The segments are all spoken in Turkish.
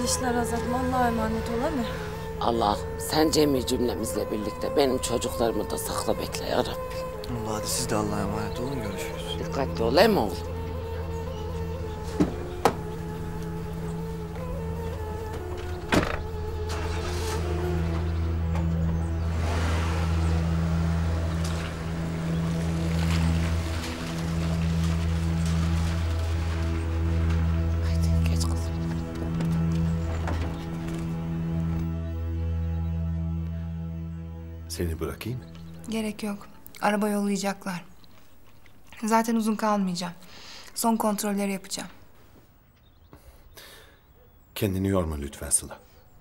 Hayırlı işler Azat'ım. Allah'a emanet ol mi? Allah sen Cemil cümlemizle birlikte benim çocuklarımı da sakla bekle ya Rabbi. Allah hadi siz de Allah'a emanet olun, görüşürüz. Dikkatli ol he mi oğlum? Haydi geç kızım. Seni bırakayım mı? Gerek yok. Araba yollayacaklar. Zaten uzun kalmayacağım. Son kontrolleri yapacağım. Kendini yorma lütfen Sıla.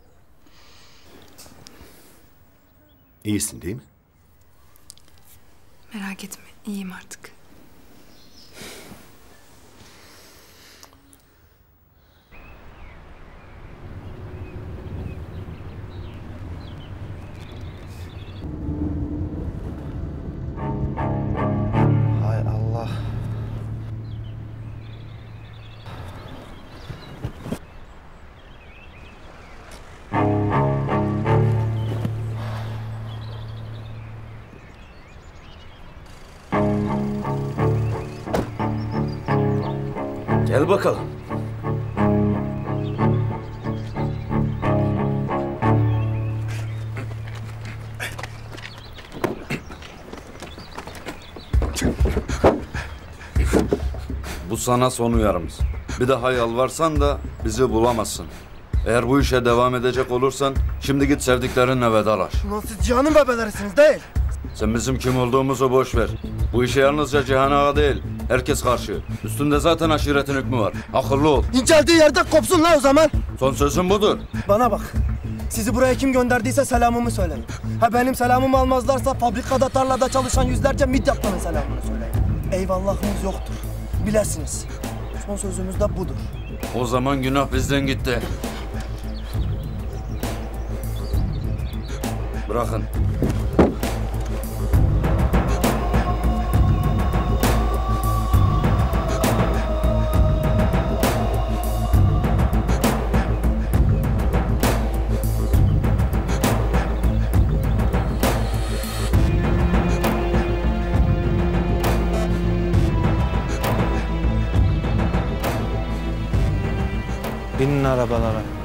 İyisin değil mi? Merak etme, iyiyim artık. Hay Allah. Gel bakalım. Bu sana son uyarımız. Bir daha yalvarsan da bizi bulamazsın. Eğer bu işe devam edecek olursan şimdi git sevdiklerinle vedalaş. Ulan siz Cihan'ın bebelerisiniz değil. Sen bizim kim olduğumuzu boş ver. Bu işe yalnızca Cihan Ağa değil, herkes karşı. Üstünde zaten aşiretin hükmü var. Akıllı ol. İnceldiği yerde kopsun la o zaman. Son sözüm budur. Bana bak. Sizi buraya kim gönderdiyse selamımı söyleyin. Ha benim selamımı almazlarsa fabrikada, tarlada çalışan yüzlerce Midyatlı'nın selamını söyleyin. Eyvallahımız yoktur. Bilesiniz. Son sözümüz de budur. O zaman günah bizden gitti. Bırakın. Binin arabalara.